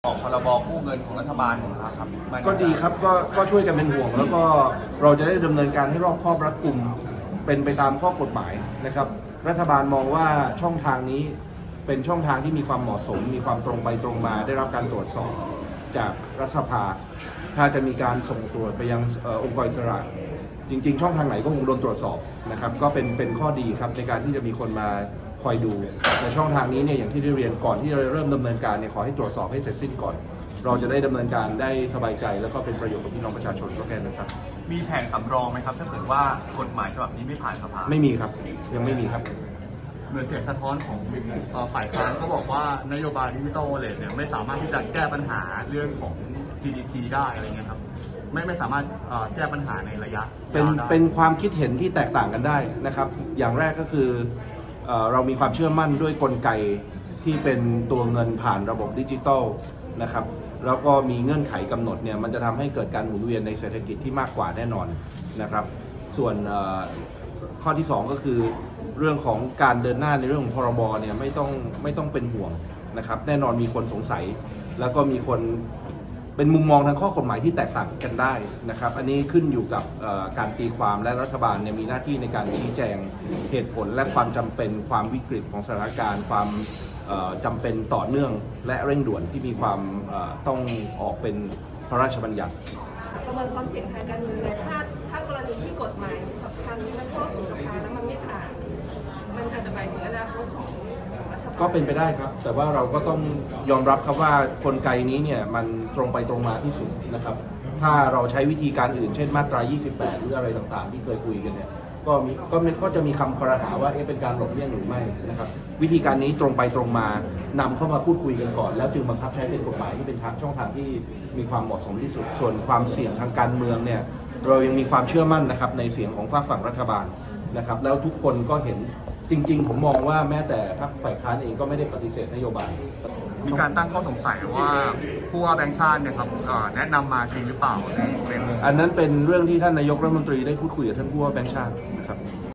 พรบกู้เงินของรัฐบาลครับก็ดีครับก็ช่วยกันเป็นห่วงแล้วก็เราจะได้ดำเนินการให้รอบคอบรัดกุมเป็นไปตามข้อกฎหมายนะครับรัฐบาลมองว่าช่องทางนี้เป็นช่องทางที่มีความเหมาะสมมีความตรงไปตรงมาได้รับการตรวจสอบจากรัฐสภาถ้าจะมีการส่งตรวจไปยังองค์กรอิสระจริงๆช่องทางไหนก็คงโดนตรวจสอบนะครับก็เป็นข้อดีครับในการที่จะมีคนมาคอยดูในช่องทางนี้เนี่ยอย่างที่ได้เรียนก่อนที่จะเริ่มดำเนินการเนี่ยขอให้ตรวจสอบให้เสร็จสิ้นก่อนเราจะได้ดำเนินการได้สบายใจแล้วก็เป็นประโยชน์กับพี่น้องประชาชนก็แค่นั้นครับมีแผนสำรองไหมครับถ้าเกิดว่ากฎหมายฉบับนี้ไม่ผ่านสภาไม่มีครับยังไม่มีครับเหมือนเสียงสะท้อนของฝ่ายค้านก็บอกว่านโยบายดิจิทัลวอลเล็ตเนี่ยไม่สามารถที่จะแก้ปัญหาเรื่องของ GDP ได้อะไรเงี้ยครับไม่สามารถแก้ปัญหาในระยะเป็นความคิดเห็นที่แตกต่างกันได้นะครับอย่างแรกก็คือเรามีความเชื่อมั่นด้วยกลไกที่เป็นตัวเงินผ่านระบบดิจิทัลนะครับแล้วก็มีเงื่อนไขกำหนดเนี่ยมันจะทำให้เกิดการหมุนเวียนในเศรษฐกิจที่มากกว่าแน่นอนนะครับส่วนข้อที่2ก็คือเรื่องของการเดินหน้าในเรื่องของพรบเนี่ยไม่ต้องเป็นห่วงนะครับแน่นอนมีคนสงสัยแล้วก็มีคนเป็นมุมมองทางข้อกฎหมายที่แตกต่างกันได้นะครับอันนี้ขึ้นอยู่กับการตีความและรัฐบาลเนี่ยมีหน้าที่ในการชี้แจงเหตุผลและความจำเป็นความวิกฤตของสถานการณ์ความจำเป็นต่อเนื่องและเร่งด่วนที่มีความต้องออกเป็นพระราชบัญญัติประเมินความเสี่ยงทางการเมืองเลยถ้ากรณีที่กฎหมายสำคัญมันเข้าสู่สภาแล้วมันไม่ผ่านมันอาจจะหมายถึงอนาคตของรัฐบาลก็เป็นไปได้ครับแต่ว่าเราก็ต้องยอมรับครับว่ากลไกนี้เนี่ยมันตรงไปตรงมาที่สุดนะครับถ้าเราใช้วิธีการอื่นเช่นมาตรา 28 หรืออะไรต่างๆที่เคยคุยกันเนี่ยก็จะมีคำคอรหาว่าเป็นการหลบเลี่ยงหรือไม่นะครับวิธีการนี้ตรงไปตรงมานำเข้ามาพูดคุยกันก่อนแล้วจึงบังคับใช้เป็นกฎหมายที่เป็นทางช่องทางที่มีความเหมาะสมที่สุดส่วนความเสี่ยงทางการเมืองเนี่ยเรายังมีความเชื่อมั่นนะครับในเสียงของฝั่งรัฐบาลนะครับแล้วทุกคนก็เห็นจริงๆผมมองว่าแม้แต่พรรคฝ่ายค้านเองก็ไม่ได้ปฏิเสธนโยบายมีการตั้งข้อสงสัยว่าผู้ว่าแบงค์ชาติเนี่ยครับแนะนำมาจริงหรือเปล่าอันนั้นเป็นเรื่องที่ท่านนายกรัฐมนตรีได้พูดคุยกับท่านผู้ว่าแบงค์ชาตินะครับ